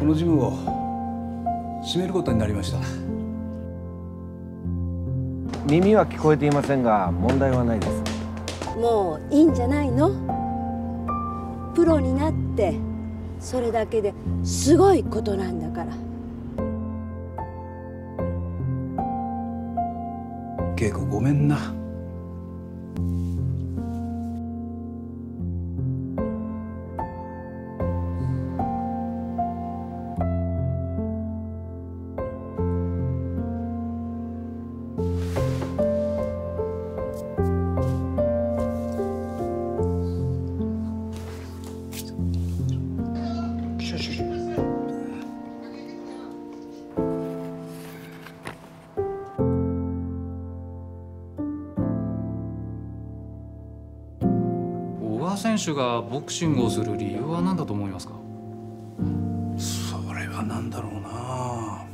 このジムを閉めることになりました。 耳は聞こえていませんが問題はないです。 もういいんじゃないの？プロになってそれだけですごいことなんだから。 恵子ごめんな。 小川選手がボクシングをする理由は何だと思いますか？ それは何だろうな。